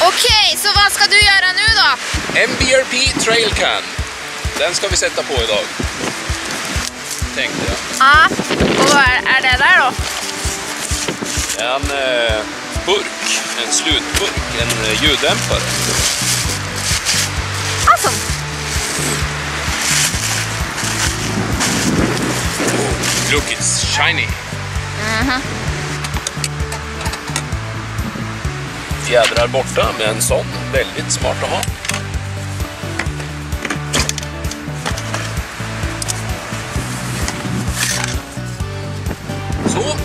Okej, så vad ska du göra nu då? MBRP trailcan. Den ska vi sätta på idag. Tänkte jag. Ja, och vad är det där då? En burk, en slutburk, en ljuddämpare. Awesome. Look, it's shiny. Fjädrar borta med en sån, väldigt smart att ha. Så.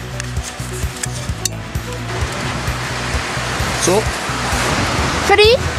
Så. Fri.